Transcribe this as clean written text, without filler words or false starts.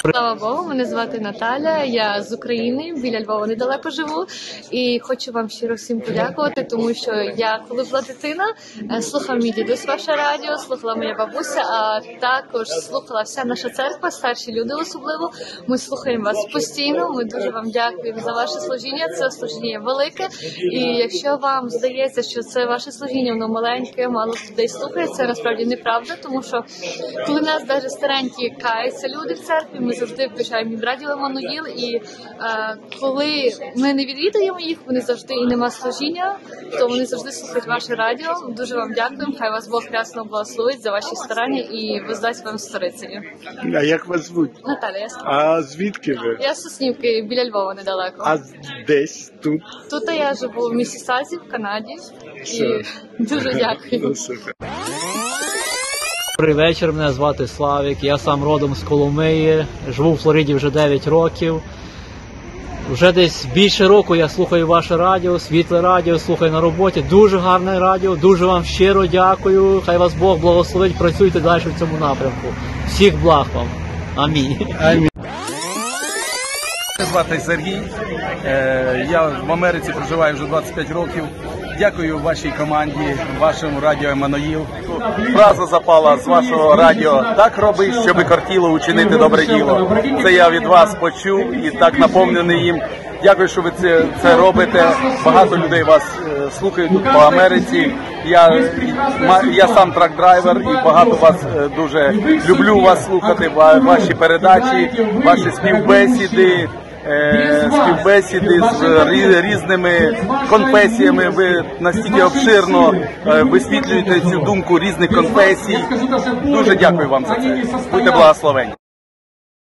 Слава Богу, мене звати Наталя, я з України, біля Львова недалеко живу. І хочу вам щиро всім подякувати, тому що я, коли була дитина, слухала мій дідусь ваше радіо, слухала моя бабуся, а також слухала вся наша церква, старші люди особливо. Ми слухаємо вас постійно, ми дуже вам дякуємо за ваше служіння, це служіння велике. І якщо вам здається, що це ваше служіння, воно маленьке, мало людей слухає, це насправді неправда, тому що коли нас навіть старенькі каються люди в церкві, ми завжди включаємо радіо Еммануїл, і коли ми не відвідуємо їх, вони завжди і нема служіння, то вони завжди слухають ваше радіо. Дуже вам дякуємо, хай вас Бог рясно благословить за ваші старання і воздасть вам сторицею. А як вас звуть? Наталя. А звідки ви? Я з Соснівки, біля Львова недалеко. А десь тут? Тут я живу в Місісазі, в Канаді. І дуже дякую. Добрий вечір, мене звати Славік, я сам родом з Коломиї, живу в Флориді вже 9 років. Вже десь більше року я слухаю ваше радіо, світле радіо, слухаю на роботі. Дуже гарне радіо, дуже вам щиро дякую. Хай вас Бог благословить, працюйте далі в цьому напрямку. Всіх благ вам. Амінь. Амінь. Мене звати Сергій, я в Америці проживаю вже 25 років. Дякую вашій команді, вашому радіо Еммануїл. Фраза запала з вашого радіо: так роби, щоби кортіло учинити добре діло. Це я від вас почув і так наповнений їм. Дякую, що ви це робите. Багато людей вас слухають тут по Америці. Я сам трак-драйвер і багато вас дуже люблю вас слухати, ваші передачі, ваші співбесіди з різними конфесіями. Ви настільки обширно висвітлюєте цю думку різних конфесій. Дуже дякую вам за це. Будьте благословені.